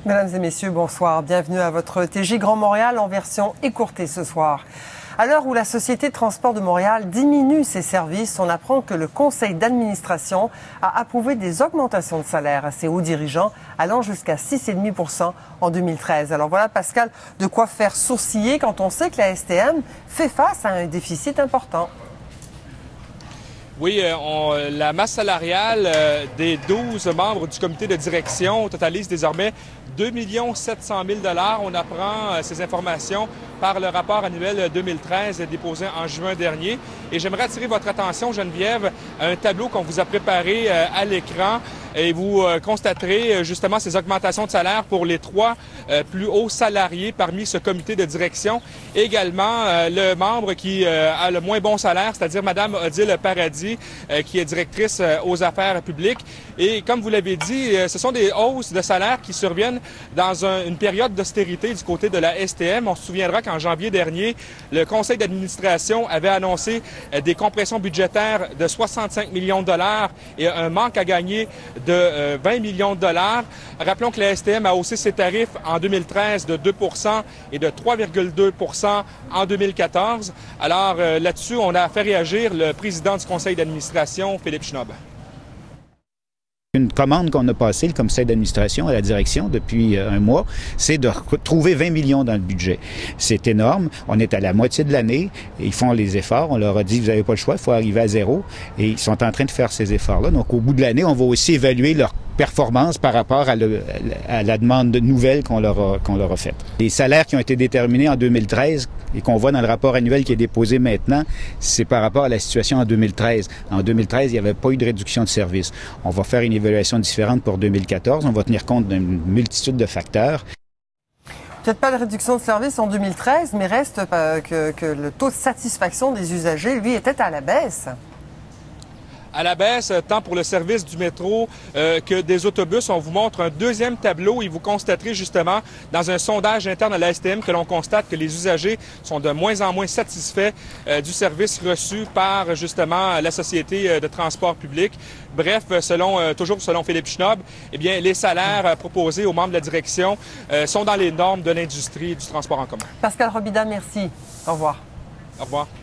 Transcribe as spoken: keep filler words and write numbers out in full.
Mesdames et messieurs, bonsoir. Bienvenue à votre T J Grand Montréal en version écourtée ce soir. À l'heure où la Société de transport de Montréal diminue ses services, on apprend que le conseil d'administration a approuvé des augmentations de salaire à ses hauts dirigeants, allant jusqu'à six virgule cinq pour cent en deux mille treize. Alors voilà, Pascal, de quoi faire sourciller quand on sait que la S T M fait face à un déficit important. Oui, euh, on, la masse salariale euh, des douze membres du comité de direction totalise désormais deux millions sept cent mille dollars. On apprend euh, ces informations par le rapport annuel deux mille treize déposé en juin dernier. Et j'aimerais attirer votre attention, Geneviève, à un tableau qu'on vous a préparé euh, à l'écran. Et vous euh, constaterez euh, justement ces augmentations de salaire pour les trois euh, plus hauts salariés parmi ce comité de direction. Également, euh, le membre qui euh, a le moins bon salaire, c'est-à-dire Mme Odile Paradis, euh, qui est directrice euh, aux affaires publiques. Et comme vous l'avez dit, euh, ce sont des hausses de salaire qui surviennent dans un, une période d'austérité du côté de la S T M. On se souviendra qu'en janvier dernier, le conseil d'administration avait annoncé euh, des compressions budgétaires de soixante-cinq millions de dollars et un manque à gagner de euh, vingt millions de dollars. Rappelons que la S T M a haussé ses tarifs en deux mille treize de deux pour cent et de trois virgule deux pour cent en deux mille quatorze. Alors euh, là-dessus, on a fait réagir le président du conseil d'administration, Philippe Schnob. Une commande qu'on a passée, le conseil d'administration à la direction depuis un mois, c'est de trouver vingt millions dans le budget. C'est énorme. On est à la moitié de l'année. Ils font les efforts. On leur a dit, vous n'avez pas le choix, il faut arriver à zéro. Et ils sont en train de faire ces efforts-là. Donc, au bout de l'année, on va aussi évaluer leur performance par rapport à, le, à la demande de nouvelles qu'on leur a, qu'on leur a faite. Les salaires qui ont été déterminés en deux mille treize et qu'on voit dans le rapport annuel qui est déposé maintenant, c'est par rapport à la situation en deux mille treize. En deux mille treize, il n'y avait pas eu de réduction de service. On va faire une évaluation différente pour deux mille quatorze. On va tenir compte d'une multitude de facteurs. Peut-être pas de réduction de service en deux mille treize, mais reste que, que le taux de satisfaction des usagers, lui, était à la baisse. À la baisse, tant pour le service du métro euh, que des autobus. On vous montre un deuxième tableau et vous constaterez justement dans un sondage interne à la S T M que l'on constate que les usagers sont de moins en moins satisfaits euh, du service reçu par justement la Société de transport public. Bref, selon euh, toujours selon Philippe Schnob, eh bien, les salaires euh, proposés aux membres de la direction euh, sont dans les normes de l'industrie et du transport en commun. Pascal Robida, merci. Au revoir. Au revoir.